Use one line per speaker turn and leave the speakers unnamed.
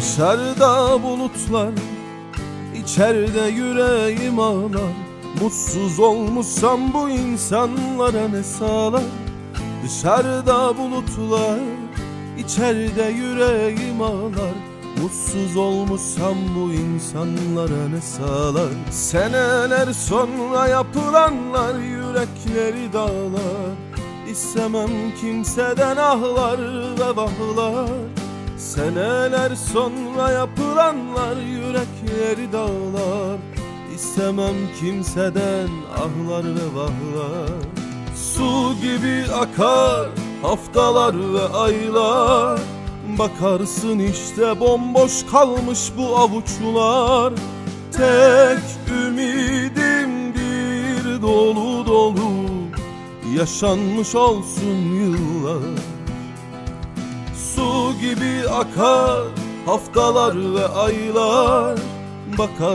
Dışarıda bulutlar, içeride yüreğim ağlar. Mutsuz olmuşsam bu insanlara ne sağlar? Dışarıda bulutlar, içeride yüreğim ağlar. Mutsuz olmuşsam bu insanlara ne sağlar? Seneler sonra yapılanlar yürekleri dağlar. İstemem kimseden ahlar ve vahlar. Seneler sonra yapılanlar yürekleri dağlar. İstemem kimseden ahlar ve vahlar. Su gibi akar haftalar ve aylar. Bakarsın işte bomboş kalmış bu avuçlar. Tek ümidimdir dolu dolu yaşanmış olsun yıllar. Su gibi akar haftalar ve aylar. Bakar